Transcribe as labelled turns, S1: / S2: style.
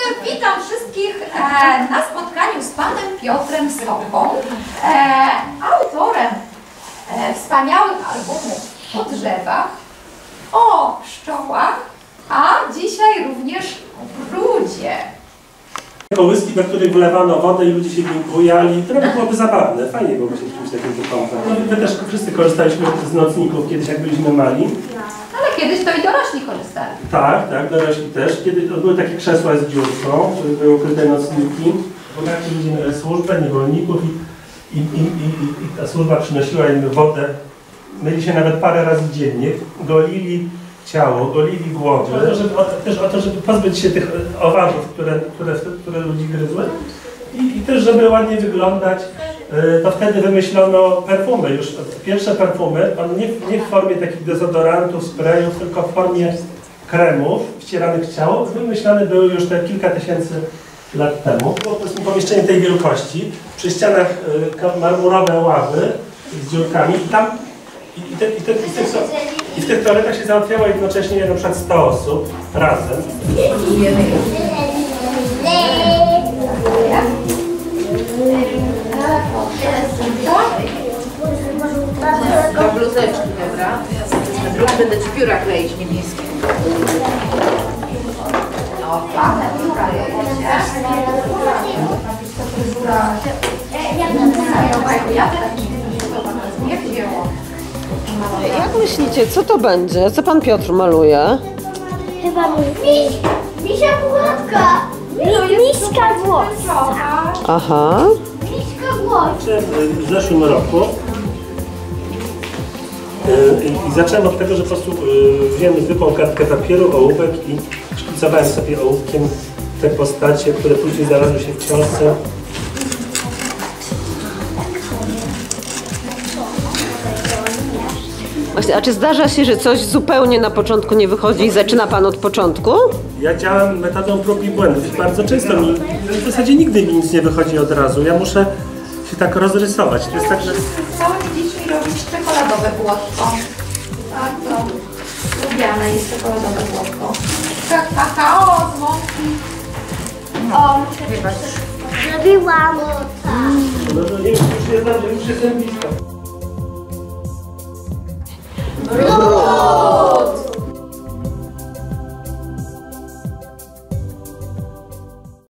S1: Witam wszystkich na spotkaniu z panem Piotrem Soką, autorem wspaniałych albumów o drzewach, o pszczołach, a dzisiaj również o brudzie.
S2: Kołyski, na których wlewano wodę i ludzie się nim bujali, to byłoby zabawne, fajnie byłoby się czymś takim wykąpać. No, my też wszyscy korzystaliśmy z nocników kiedyś, jak byliśmy mali.
S1: Ale kiedyś to i dorośli korzystali.
S2: Tak, dorośli też. Kiedy były takie krzesła z dziurką, które były ukryte nocniki. Bogaci ludzie mieli służbę, niewolników i ta służba przynosiła im wodę. Myli się nawet parę razy dziennie, golili ciało, golili głowy, też o to, żeby pozbyć się tych owadów, które ludzi gryzły i też, żeby ładnie wyglądać, to wtedy wymyślono perfumy, już pierwsze perfumy, nie w formie takich dezodorantów, sprayów, tylko w formie kremów wcieranych w ciało, wymyślone były już te kilka tysięcy lat temu. Było pomieszczenie tej wielkości, przy ścianach marmurowe ławy z dziurkami i tam i w tych toaletach się załatwiało jednocześnie na przykład 100 osób razem.
S3: Do bluzeczki, dobra? Drugi będę ci pióra kleić niebieskie.
S1: No, fajne pióra jedziecie. Nie wzięło.
S4: Jak myślicie, co to będzie? Co pan Piotr maluje?
S5: Chyba misia włoska. Miśka włoska.
S4: Aha.
S5: Miśka włoska.
S2: W zeszłym roku i zacząłem od tego, że po prostu wziąłem zwykłą kartkę papieru, ołówek i szkicowałem sobie ołówkiem te postacie, które później znalazły się w książce.
S4: Właśnie, a czy zdarza się, że coś zupełnie na początku nie wychodzi i zaczyna pan od początku?
S2: Ja działam metodą prób i błędów i bardzo często w zasadzie nigdy mi nic nie wychodzi od razu. Ja muszę się tak rozrysować. To jest tak, że...
S1: Z całymi dziećmi robić czekoladowe błotko. Bardzo lubiane jest czekoladowe błotko. Kakao z mąki.
S5: O, zrobiłam.
S2: No to już jestem blisko.
S5: Brud.